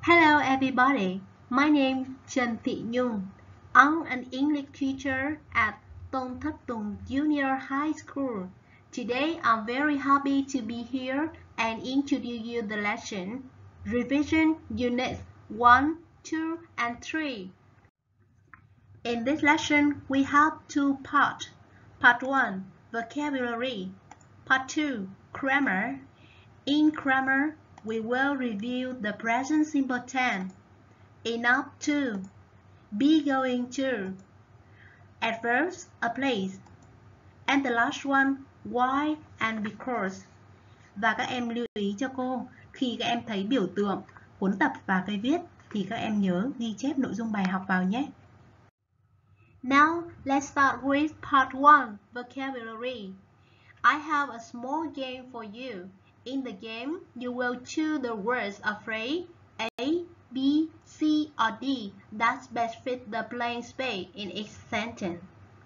Hello everybody, my name is Trần Thị Nhung. I'm an English teacher at Tôn Thất Tùng Junior High School. Today I'm very happy to be here and introduce you the lesson Revision Units 1, 2, and 3. In this lesson, we have two parts. Part 1, Vocabulary. Part 2, Grammar. In grammar, we will review the present simple tense, enough to, be going to, adverbs, a place, and the last one, why and because. Và các em lưu ý cho cô, khi các em thấy biểu tượng, cuốn tập và cây viết thì các em nhớ ghi chép nội dung bài học vào nhé. Now, let's start with part 1, vocabulary. I have a small game for you. In the game, you will choose the words of phrase A, B, C, or D that best fit the blank space in each sentence.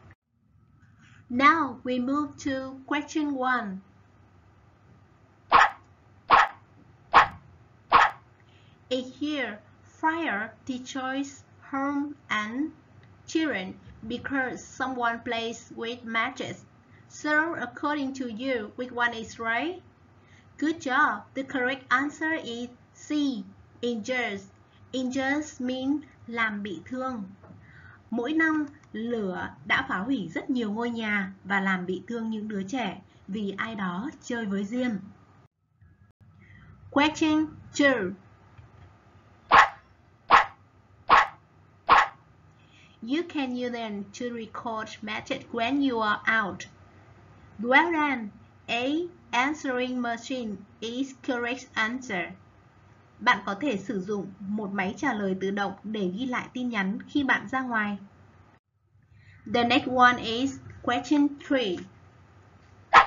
Now we move to question 1. Each year, fire destroys homes and children because someone plays with matches. So, according to you, which one is right? Good job. The correct answer is C. Injures. Injures means làm bị thương. Mỗi năm, lửa đã phá hủy rất nhiều ngôi nhà và làm bị thương những đứa trẻ vì ai đó chơi với diêm. Question 2. You can use them to record message when you are out. Well done. A. Answering machine is correct answer. Bạn có thể sử dụng một máy trả lời tự động để ghi lại tin nhắn khi bạn ra ngoài. The next one is question 3.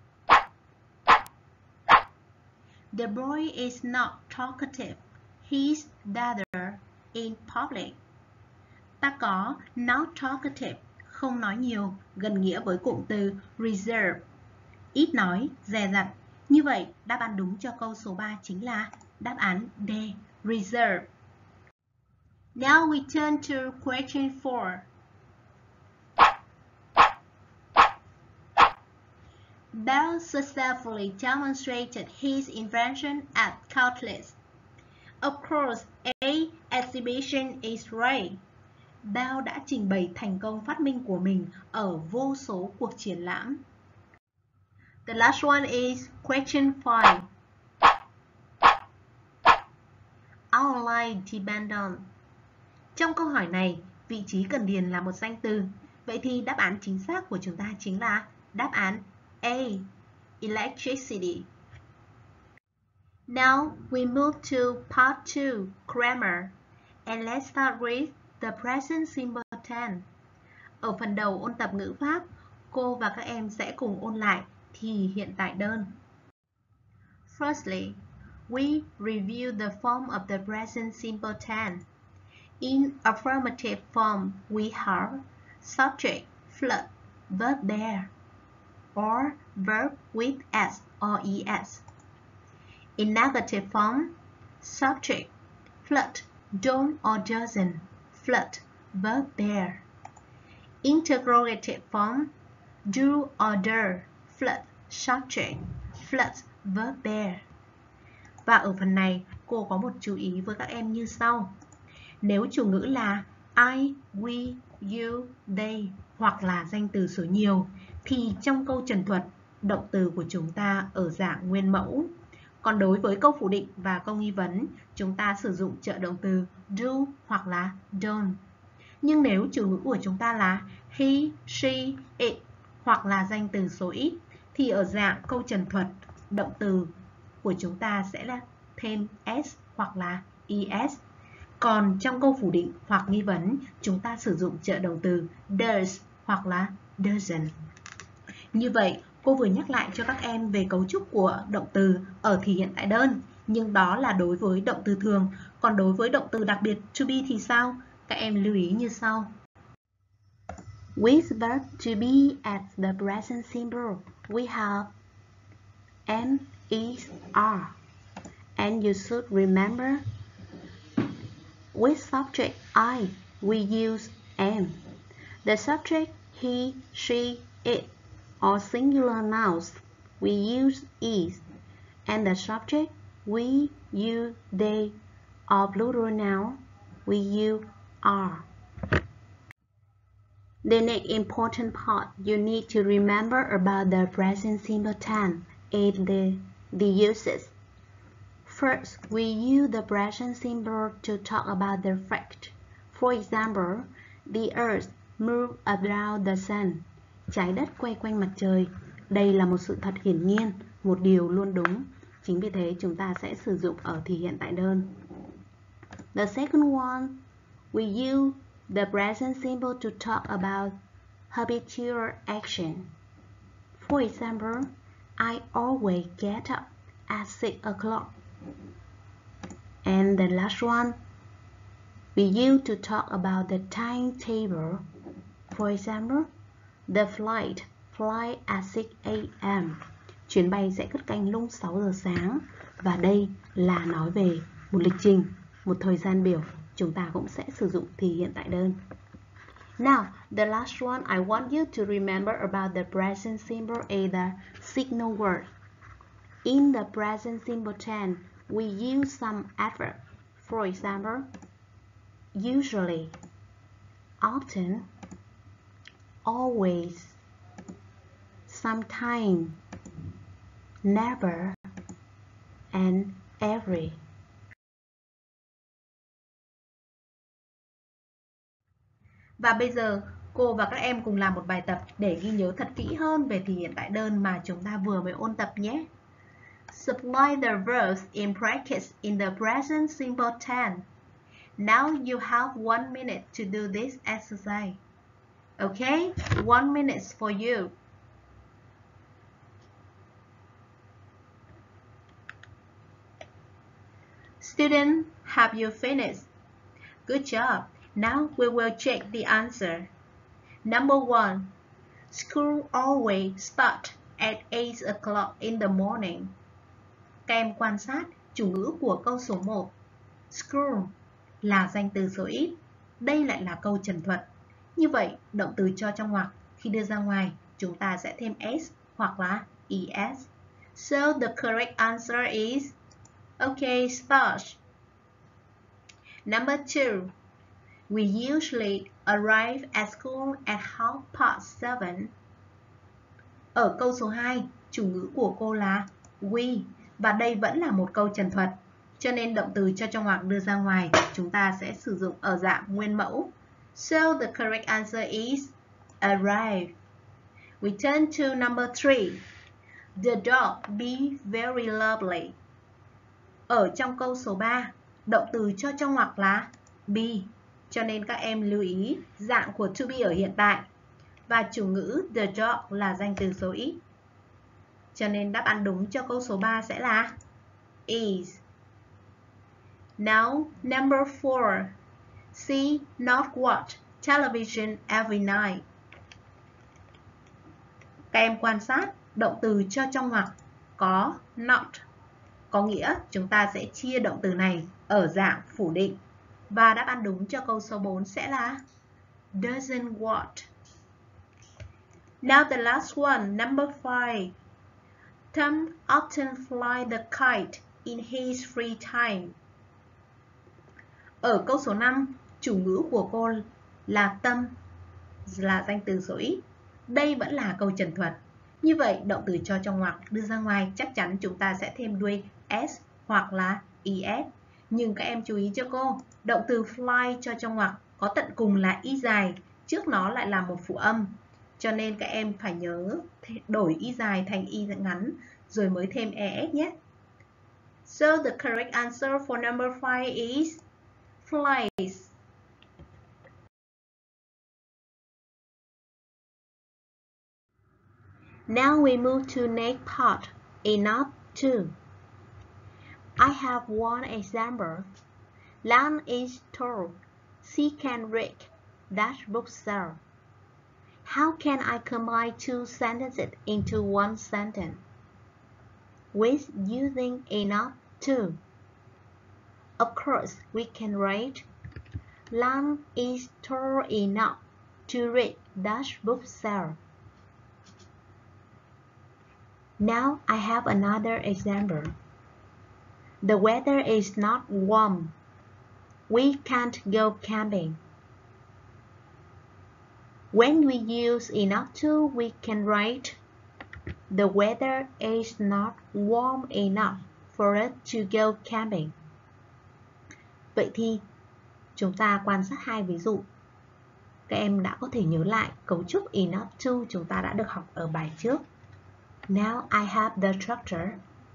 The boy is not talkative. He's rather in public. Ta có not talkative, không nói nhiều, gần nghĩa với cụm từ reserve, ít nói, dè dặt. Như vậy, đáp án đúng cho câu số 3 chính là đáp án D, reserve. Now we turn to question 4. Bell successfully demonstrated his invention at countless. Of course, A. Exhibition is right. Bell đã trình bày thành công phát minh của mình ở vô số cuộc triển lãm. The last one is question 5. Our life depends on. Trong câu hỏi này, vị trí cần điền là một danh từ. Vậy thì đáp án chính xác của chúng ta chính là đáp án A. Electricity. Now we move to part 2, grammar. And let's start with the present simple tense. Ở phần đầu ôn tập ngữ pháp, cô và các em sẽ cùng ôn lại thì hiện tại đơn. Firstly, we review the form of the present simple tense. In affirmative form, we have subject, flood, verb there, or verb with s or es. In negative form, subject, flood, don't or doesn't, flood, verb there. Interrogative form, do or do, flood, subject, flood, verb there. Và ở phần này, cô có một chú ý với các em như sau. Nếu chủ ngữ là I, we, you, they hoặc là danh từ số nhiều, thì trong câu trần thuật, động từ của chúng ta ở dạng nguyên mẫu. Còn đối với câu phủ định và câu nghi vấn, chúng ta sử dụng trợ động từ do hoặc là don't. Nhưng nếu chủ ngữ của chúng ta là he, she, it hoặc là danh từ số ít, thì ở dạng câu trần thuật, động từ của chúng ta sẽ là thêm s hoặc là es. Còn trong câu phủ định hoặc nghi vấn, chúng ta sử dụng trợ động từ does hoặc là doesn't. Như vậy, cô vừa nhắc lại cho các em về cấu trúc của động từ ở thì hiện tại đơn. Nhưng đó là đối với động từ thường. Còn đối với động từ đặc biệt to be thì sao? Các em lưu ý như sau. With verb to be at the present simple, we have am, is, are. And you should remember With subject I, we use am. The subject he, she, it, or singular nouns, we use is. And the subject we, you, they, or plural noun, we use are. The next important part you need to remember about the present simple tense is the uses. First, we use the present simple to talk about the fact. For example, the earth moves around the sun. Trái đất quay quanh mặt trời. Đây là một sự thật hiển nhiên, một điều luôn đúng. Chính vì thế chúng ta sẽ sử dụng ở thì hiện tại đơn. The second one, we use the present simple to talk about habitual action. For example, I always get up at 6 o'clock. And the last one, we use to talk about the timetable. For example, the flight fly at 6 a.m. Chuyến bay sẽ cất cánh lúc 6 giờ sáng. Và đây là nói về một lịch trình, một thời gian biểu. Chúng ta cũng sẽ sử dụng thì hiện tại đơn. Now, the last one I want you to remember about the present simple is the signal word. In the present simple tense, we use some adverb. For example, usually, often, always, sometimes, never, and every. Và bây giờ, cô và các em cùng làm một bài tập để ghi nhớ thật kỹ hơn về thì hiện tại đơn mà chúng ta vừa mới ôn tập nhé. Supply the verbs in practice in the present simple tense. Now you have 1 minute to do this exercise. Okay? 1 minute for you. Students, have you finished? Good job. Now we will check the answer. Number 1. School always starts at 8 o'clock in the morning. Các em quan sát chủ ngữ của câu số 1. School là danh từ số ít. Đây lại là câu trần thuật. Như vậy, động từ cho trong ngoặc khi đưa ra ngoài, chúng ta sẽ thêm s hoặc là es. So the correct answer is okay, start. Number 2. We usually arrive at school at 7:30. Ở câu số 2, chủ ngữ của cô là we. Và đây vẫn là một câu trần thuật. Cho nên động từ cho trong ngoặc đưa ra ngoài, chúng ta sẽ sử dụng ở dạng nguyên mẫu. So the correct answer is arrive. We turn to number 3. The dog be very lovely. Ở trong câu số 3, động từ cho trong ngoặc là be. Cho nên các em lưu ý dạng của to be ở hiện tại. Và chủ ngữ the dog là danh từ số ít. Cho nên đáp án đúng cho câu số 3 sẽ là is. Now, number 4. See, not watch television every night. Các em quan sát động từ cho trong ngoặc có not. Có nghĩa chúng ta sẽ chia động từ này ở dạng phủ định. Và đáp án đúng cho câu số 4 sẽ là doesn't watch. Now the last one, number 5. Tom often fly the kite in his free time. Ở câu số 5, chủ ngữ của cô là Tâm, là danh từ số ít. Đây vẫn là câu trần thuật. Như vậy, động từ cho trong ngoặc đưa ra ngoài chắc chắn chúng ta sẽ thêm đuôi s hoặc là es. Nhưng các em chú ý cho cô, động từ fly cho trong ngoặc có tận cùng là y dài, trước nó lại là một phụ âm. Cho nên các em phải nhớ đổi y dài thành y ngắn rồi mới thêm es nhé. So the correct answer for number 5 is flies. Now we move to next part, enough to. I have one example. Lan is told she can read that bookstore. How can I combine two sentences into one sentence? With using enough to. Of course, we can write Lan is tall enough to read that bookshelf. Now I have another example. The weather is not warm. We can't go camping. When we use enough to, we can write, the weather is not warm enough for us to go camping. Vậy thì chúng ta quan sát hai ví dụ. Các em đã có thể nhớ lại cấu trúc enough to chúng ta đã được học ở bài trước. Now I have the structure.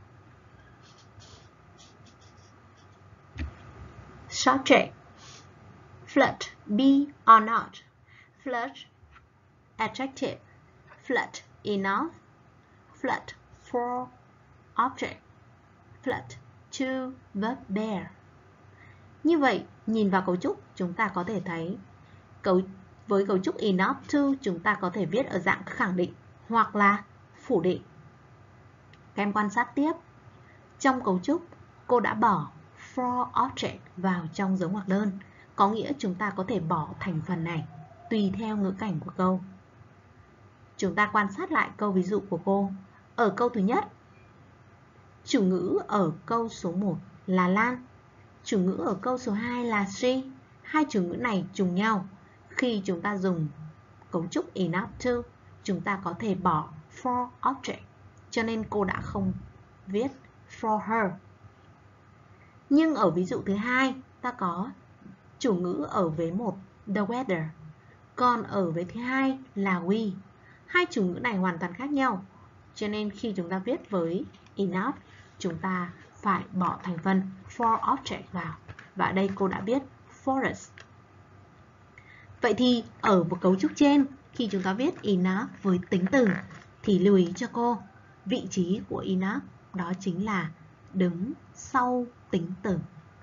Subject. Flood, be or not. Flood, adjective. Flood, enough. Flood, for, object. Flood, to, verb, bear. Như vậy, nhìn vào cấu trúc, chúng ta có thể thấy với cấu trúc enough to chúng ta có thể viết ở dạng khẳng định hoặc là phủ định. Các em quan sát tiếp. Trong cấu trúc, cô đã bỏ for object vào trong dấu ngoặc đơn. Có nghĩa chúng ta có thể bỏ thành phần này tùy theo ngữ cảnh của câu. Chúng ta quan sát lại câu ví dụ của cô. Ở câu thứ nhất, chủ ngữ ở câu số 1 là Lan. Chủ ngữ ở câu số 2 là she. Hai chủ ngữ này trùng nhau. Khi chúng ta dùng cấu trúc enough to, chúng ta có thể bỏ for object. Cho nên cô đã không viết for her. Nhưng ở ví dụ thứ hai, ta có chủ ngữ ở vế 1, the weather. Còn ở vế thứ hai là we. Hai chủ ngữ này hoàn toàn khác nhau. Cho nên khi chúng ta viết với enough, chúng ta phải bỏ thành phần for object vào. Và ở đây cô đã viết forest. Vậy thì ở một cấu trúc trên, khi chúng ta viết enough với tính từ, thì lưu ý cho cô, vị trí của enough đó chính là đứng sau tính từ.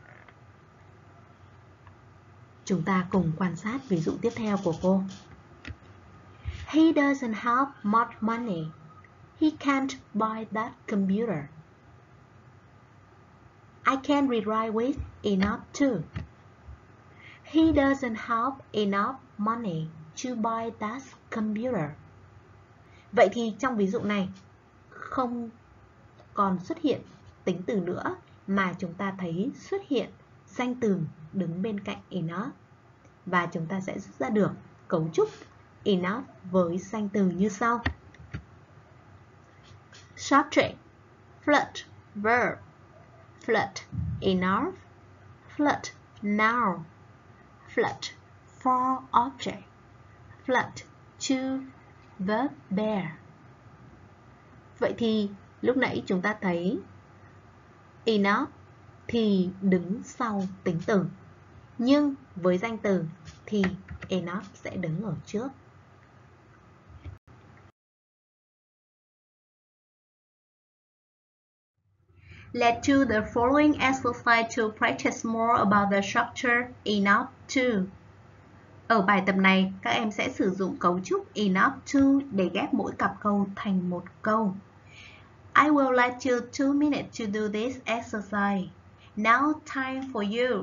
Chúng ta cùng quan sát ví dụ tiếp theo của cô. He doesn't have much money. He can't buy that computer. I can rewrite with enough to. He doesn't have enough money to buy that computer. Vậy thì trong ví dụ này không còn xuất hiện tính từ nữa mà chúng ta thấy xuất hiện danh từ đứng bên cạnh enough. Và chúng ta sẽ rút ra được cấu trúc enough với danh từ như sau. Subject, flood, verb, flood, enough, flood, noun, flood, for object, flood, to, verb, bear. Vậy thì lúc nãy chúng ta thấy enough thì đứng sau tính từ. Nhưng với danh từ thì enough sẽ đứng ở trước. Let's do the following exercise to practice more about the structure enough to. Ở bài tập này, các em sẽ sử dụng cấu trúc enough to để ghép mỗi cặp câu thành một câu. I will let you 2 minutes to do this exercise. Now time for you.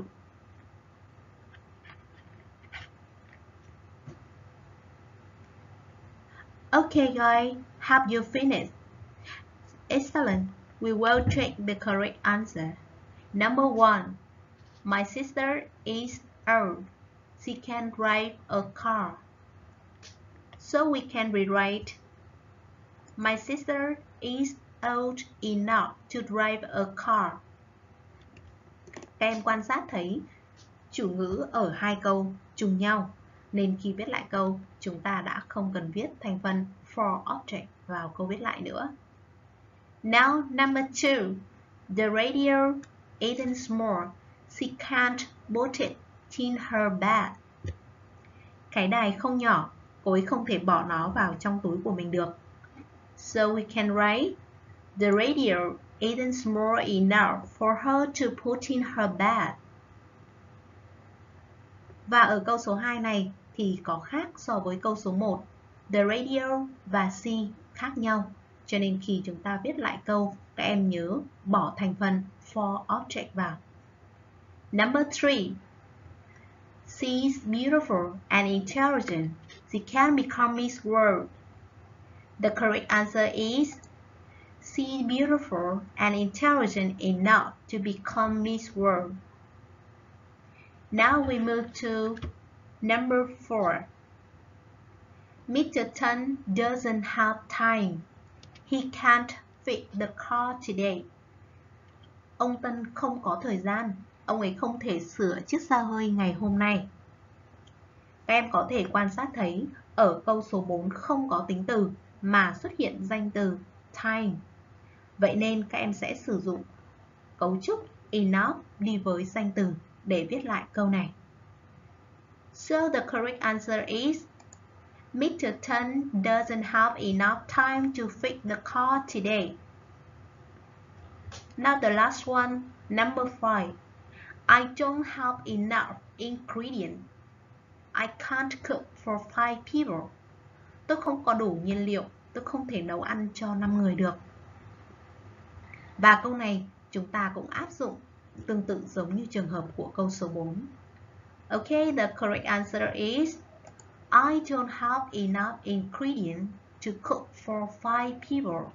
Okay guys, have you finished? Excellent. We will check the correct answer. Number 1. My sister is old. She can drive a car. So we can rewrite, my sister is old enough to drive a car. Các em quan sát thấy chủ ngữ ở hai câu trùng nhau, nên khi viết lại câu, chúng ta đã không cần viết thành phần for object vào câu viết lại nữa. Now number 2. The radio isn't small. She can't put it in her bag. Cái đài không nhỏ, cô ấy không thể bỏ nó vào trong túi của mình được. So we can write, the radio isn't small enough for her to put in her bag. Và ở câu số 2 này thì có khác so với câu số 1. The radio và she khác nhau. Cho nên khi chúng ta viết lại câu, các em nhớ bỏ thành phần for object vào. Number 3. She is beautiful and intelligent. She can become Miss World. The correct answer is she is beautiful and intelligent enough to become Miss World. Now we move to number 4. Mr. Tan doesn't have time. He can't fix the car today. Ông Tân không có thời gian. Ông ấy không thể sửa chiếc xe hơi ngày hôm nay. Các em có thể quan sát thấy ở câu số 4 không có tính từ mà xuất hiện danh từ time. Vậy nên các em sẽ sử dụng cấu trúc enough đi với danh từ để viết lại câu này. So the correct answer is Mr. Tan doesn't have enough time to fix the car today. Now the last one, number 5. I don't have enough ingredients. I can't cook for 5 people. Tôi không có đủ nhiên liệu, tôi không thể nấu ăn cho 5 người được. Và câu này chúng ta cũng áp dụng tương tự giống như trường hợp của câu số 4. Okay, the correct answer is I don't have enough ingredients to cook for 5 people.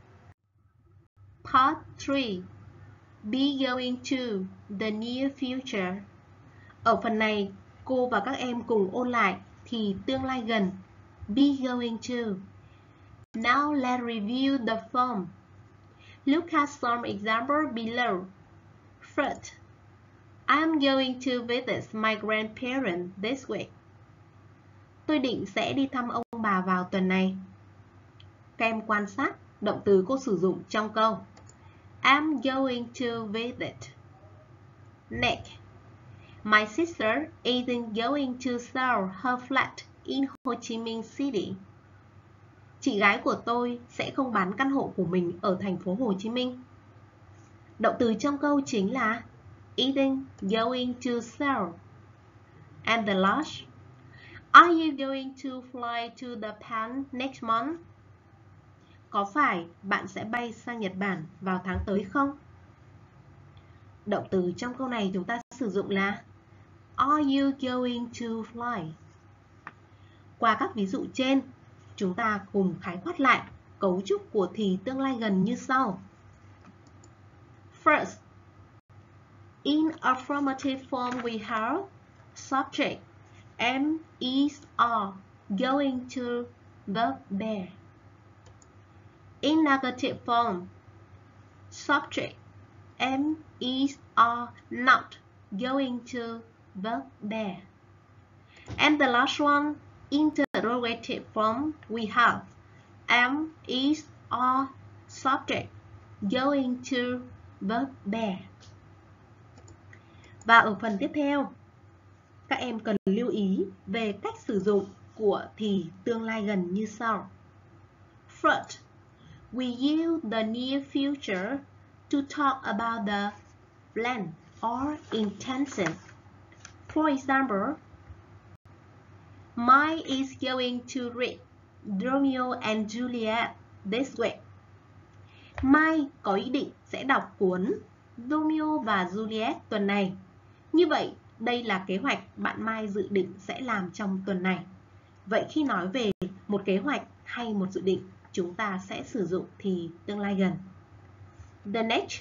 Part 3. Be going to the near future. Ở phần này, cô và các em cùng ôn lại thì tương lai gần. Be going to. Now let's review the form. Look at some examples below. First, I'm going to visit my grandparents this week. Tôi định sẽ đi thăm ông bà vào tuần này. Các em quan sát động từ cô sử dụng trong câu. I'm going to visit. Next, my sister isn't going to sell her flat in Ho Chi Minh City. Chị gái của tôi sẽ không bán căn hộ của mình ở thành phố Hồ Chí Minh. Động từ trong câu chính là isn't going to sell. And the last, are you going to fly to Japan next month? Có phải bạn sẽ bay sang Nhật Bản vào tháng tới không? Động từ trong câu này chúng ta sử dụng là are you going to fly? Qua các ví dụ trên, chúng ta cùng khái quát lại cấu trúc của thì tương lai gần như sau. First, in affirmative form we have subject am, is, are going to, verb there. In negative form, subject am, is, are not going to, verb there. And the last one, interrogative form, we have am, is, are, subject, going to, verb there. Và ở phần tiếp theo, các em cần lưu ý về cách sử dụng của thì tương lai gần như sau. First, we use the near future to talk about the plan or intention. For example, Mike is going to read Romeo and Juliet this week. Mike có ý định sẽ đọc cuốn Romeo và Juliet tuần này. Như vậy, đây là kế hoạch bạn Mai dự định sẽ làm trong tuần này. Vậy khi nói về một kế hoạch hay một dự định, chúng ta sẽ sử dụng thì tương lai gần. The next.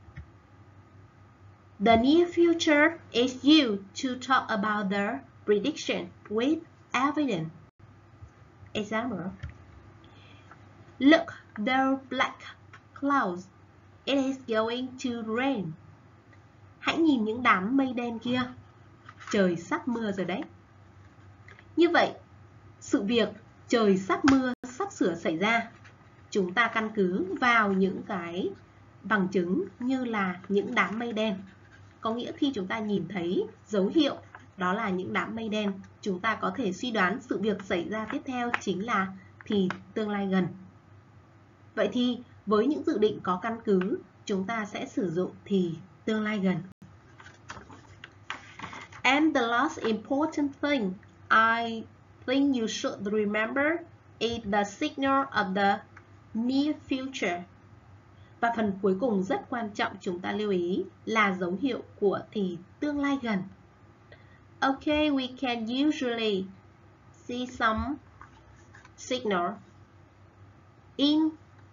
The near future is used to talk about the prediction with evidence. Example. Look, there black clouds. It is going to rain. Hãy nhìn những đám mây đen kia. Trời sắp mưa rồi đấy. Như vậy, sự việc trời sắp mưa sắp sửa xảy ra. Chúng ta căn cứ vào những cái bằng chứng như là những đám mây đen. Có nghĩa khi chúng ta nhìn thấy dấu hiệu đó là những đám mây đen, chúng ta có thể suy đoán sự việc xảy ra tiếp theo chính là thì tương lai gần. Vậy thì với những dự định có căn cứ, chúng ta sẽ sử dụng thì tương lai gần. And the last important thing I think you should remember is the signal of the near future. Và phần cuối cùng rất quan trọng chúng ta lưu ý là dấu hiệu của thì tương lai gần. Okay, we can usually see some signal in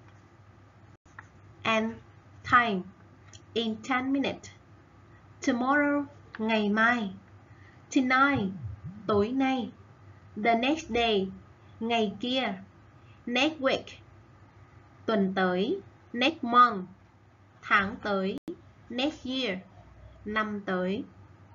and time in 10 minutes. Tomorrow, ngày mai. Tonight, tối nay. The next day, ngày kia. Next week, tuần tới. Next month, tháng tới. Next year, năm tới.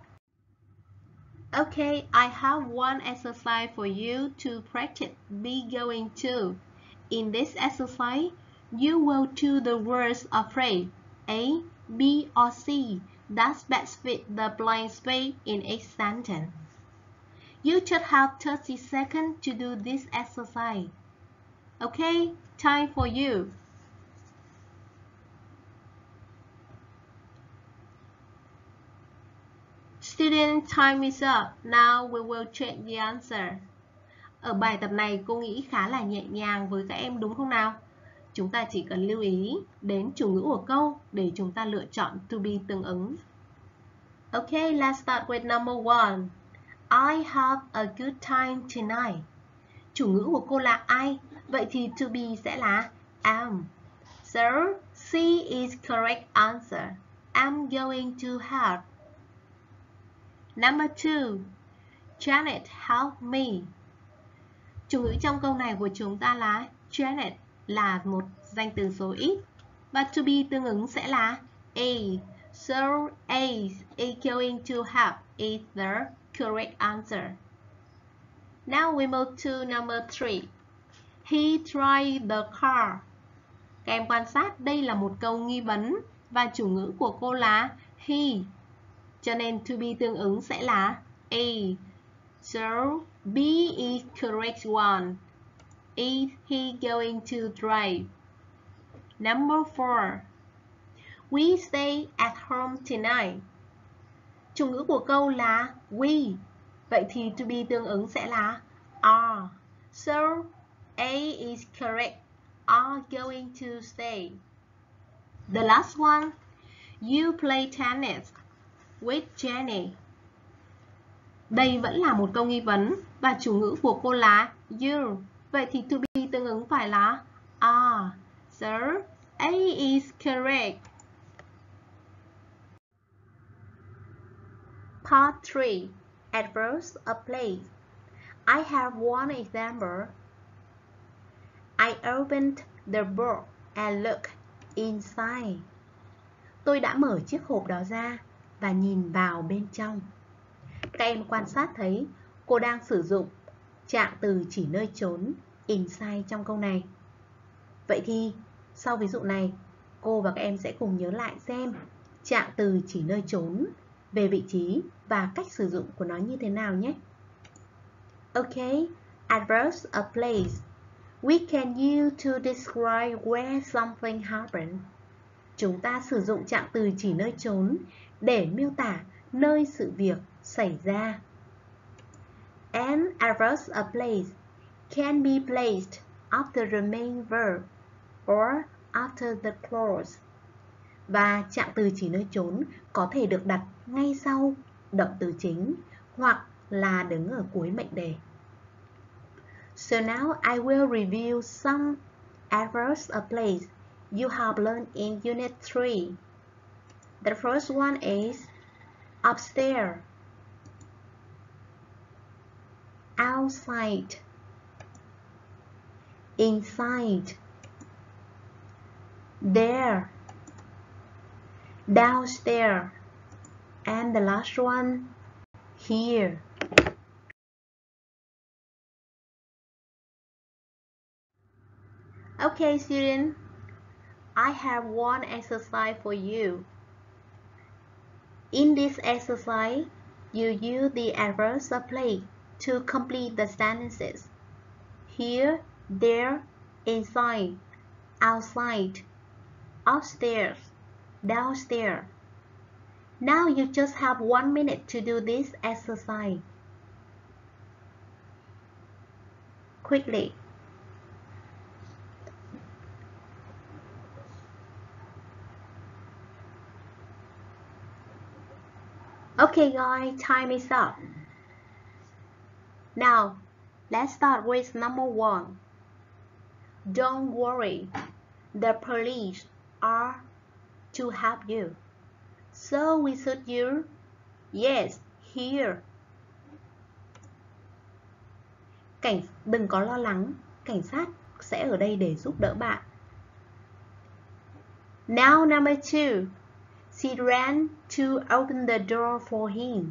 Okay, I have one exercise for you to practice be going to. In this exercise, you will choose the words of phrase A, B, or C that best fit the blank space in each sentence. You should have 30 seconds to do this exercise. Okay, time for you. Student, time is up. Now we will check the answer. Ở bài tập này cô nghĩ khá là nhẹ nhàng với các em đúng không nào? Chúng ta chỉ cần lưu ý đến chủ ngữ của câu để chúng ta lựa chọn to be tương ứng. Okay, let's start with number 1. I have a good time tonight. Chủ ngữ của cô là I, vậy thì to be sẽ là am. So, C is correct answer. I'm going to have. Number 2. Janet help me. Chủ ngữ trong câu này của chúng ta là Janet là một danh từ số ít và to be tương ứng sẽ là A. So A is going to have is the correct answer. Now we move to number 3. He drive the car. Các em quan sát đây là một câu nghi vấn và chủ ngữ của cô là he. Cho nên to be tương ứng sẽ là A. So B is correct one. Is he going to drive? Number 4. We stay at home tonight. Chủ ngữ của câu là we. Vậy thì to be tương ứng sẽ là are. So A is correct. Are going to stay. The last one. You play tennis with Jenny. Đây vẫn là một câu nghi vấn và chủ ngữ của cô là you. Vậy thì to be tương ứng phải là are. So A is correct. Part 3. Adverbs of place. I have one example. I opened the book and looked inside. Tôi đã mở chiếc hộp đó ra và nhìn vào bên trong. Các em quan sát thấy cô đang sử dụng trạng từ chỉ nơi chốn inside trong câu này. Vậy thì sau ví dụ này, cô và các em sẽ cùng nhớ lại xem trạng từ chỉ nơi chốn về vị trí và cách sử dụng của nó như thế nào nhé. Okay, adverbs of place. We can use to describe where something happened. Chúng ta sử dụng trạng từ chỉ nơi chốn để miêu tả nơi sự việc xảy ra. And adverbs of place can be placed after the main verb or after the clause. Và trạng từ chỉ nơi chốn có thể được đặt ngay sau động từ chính hoặc là đứng ở cuối mệnh đề. So now I will review some adverbs of place you have learned in Unit 3. The first one is upstairs, outside, inside, there, downstairs, and the last one, here. Okay, students, I have one exercise for you. In this exercise, you use the adverbs of place to complete the sentences. Here, there, inside, outside, upstairs, downstairs. Now you just have 1 minute to do this exercise. Quickly. Okay guys, time is up. Now, let's start with number 1. Don't worry, the police are to help you. So we should use yes here. Đừng có lo lắng, cảnh sát sẽ ở đây để giúp đỡ bạn. Now number 2. She ran to open the door for him.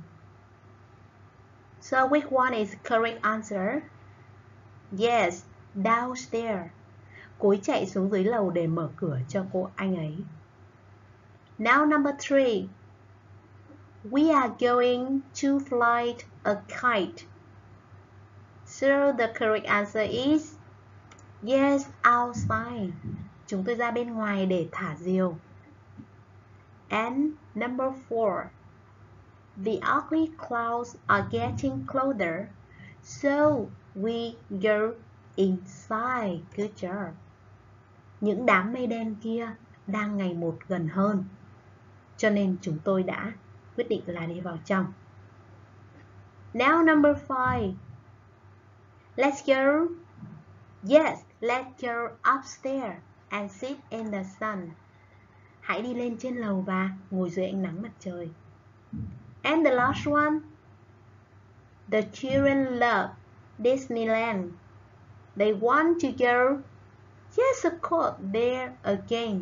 So which one is correct answer? Yes, downstairs. Cô ấy chạy xuống dưới lầu để mở cửa cho anh ấy. Now number 3. We are going to fly a kite. So the correct answer is yes, outside. Chúng tôi ra bên ngoài để thả diều. And number 4. The ugly clouds are getting closer, so we go inside. Good job. Những đám mây đen kia đang ngày một gần hơn, cho nên chúng tôi đã quyết định là đi vào trong. Now number 5. Let's go. Yes, let's go upstairs and sit in the sun. Hãy đi lên trên lầu và ngồi dưới ánh nắng mặt trời. And the last one. The children love Disneyland. They want to go. Yes, of course, there again.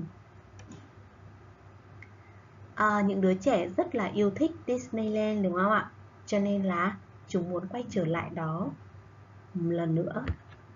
Những đứa trẻ rất là yêu thích Disneyland đúng không ạ? Cho nên là chúng muốn quay trở lại đó một lần nữa.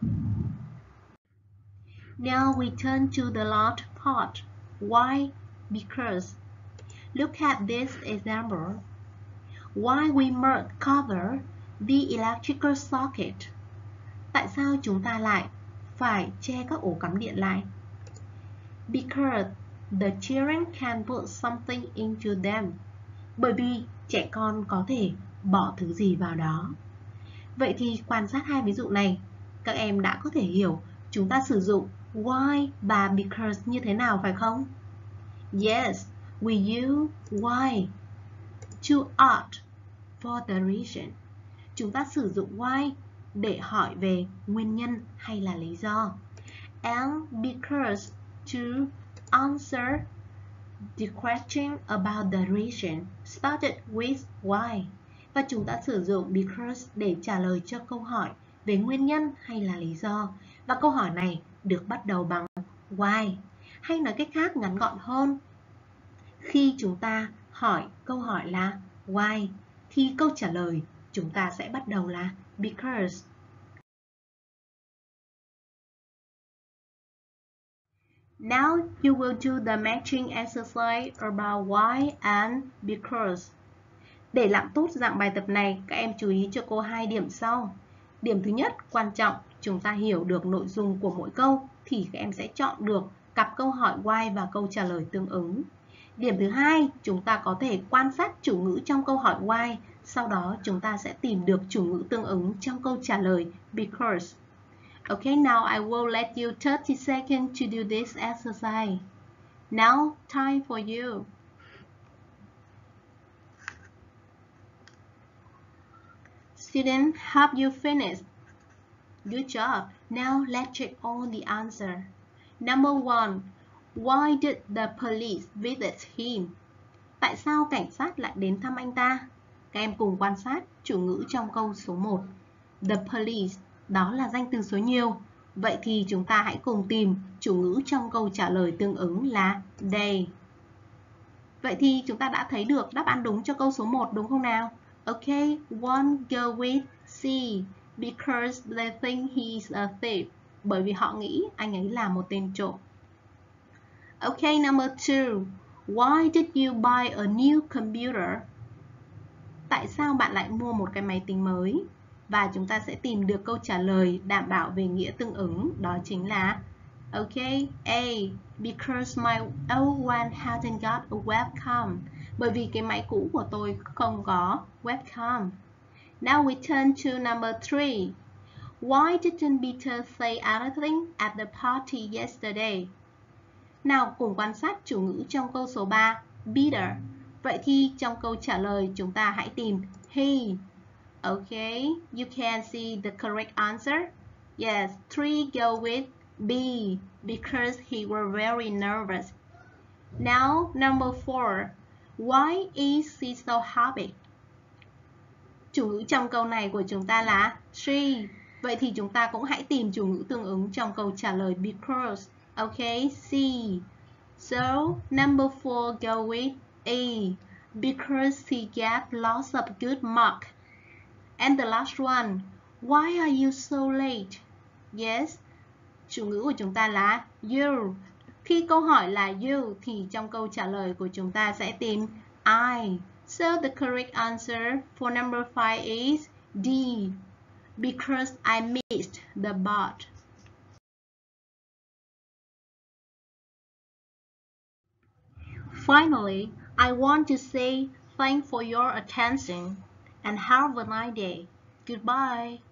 Now we turn to the last part. Why? Because. Look at this example. Why we must cover the electrical socket? Tại sao chúng ta lại phải che các ổ cắm điện lại? Because the children can put something into them. Bởi vì trẻ con có thể bỏ thứ gì vào đó. Vậy thì quan sát hai ví dụ này, các em đã có thể hiểu chúng ta sử dụng why và because như thế nào phải không? Yes, we use why to ask for the reason. Chúng ta sử dụng why để hỏi về nguyên nhân hay là lý do. And because to answer the question about the reason started with why. Và chúng ta sử dụng because để trả lời cho câu hỏi về nguyên nhân hay là lý do. Và câu hỏi này được bắt đầu bằng why. Hay nói cách khác ngắn gọn hơn, khi chúng ta hỏi câu hỏi là why thì câu trả lời chúng ta sẽ bắt đầu là because. Now you will do the matching exercise about why and because. Để làm tốt dạng bài tập này, các em chú ý cho cô 2 điểm sau. Điểm thứ nhất, quan trọng, chúng ta hiểu được nội dung của mỗi câu thì các em sẽ chọn được cặp câu hỏi why và câu trả lời tương ứng. Điểm thứ hai, chúng ta có thể quan sát chủ ngữ trong câu hỏi why, sau đó chúng ta sẽ tìm được chủ ngữ tương ứng trong câu trả lời because. Okay, now I will let you 30 seconds to do this exercise. Now, time for you. Students, have you finished? Good job. Now let's check all the answer. Number 1. Why did the police visit him? Tại sao cảnh sát lại đến thăm anh ta? Các em cùng quan sát chủ ngữ trong câu số 1. The police, đó là danh từ số nhiều. Vậy thì chúng ta hãy cùng tìm chủ ngữ trong câu trả lời tương ứng là they. Vậy thì chúng ta đã thấy được đáp án đúng cho câu số 1 đúng không nào? Okay, one go with C because they think he's a thief. Bởi vì họ nghĩ anh ấy là một tên trộm. Okay, number 2. Why did you buy a new computer? Tại sao bạn lại mua một cái máy tính mới? Và chúng ta sẽ tìm được câu trả lời đảm bảo về nghĩa tương ứng, đó chính là okay, A, because my old one hasn't got a webcam. Bởi vì cái máy cũ của tôi không có webcam. Now we turn to number 3. Why didn't Peter say anything at the party yesterday? Nào cùng quan sát chủ ngữ trong câu số 3, Peter. Vậy thì trong câu trả lời chúng ta hãy tìm he. Okay, you can see the correct answer. Yes, 3 go with B because he was very nervous. Now, number 4. Why is he so happy? Chủ ngữ trong câu này của chúng ta là she. Vậy thì chúng ta cũng hãy tìm chủ ngữ tương ứng trong câu trả lời because. Okay, C. So, number 4 go with A. Because he got lots of good marks. And the last one, why are you so late? Yes, chủ ngữ của chúng ta là you. Khi câu hỏi là you thì trong câu trả lời của chúng ta sẽ tìm I. So the correct answer for number 5 is D. Because I missed the bus. Finally, I want to say thanks for your attention and have a nice day. Goodbye.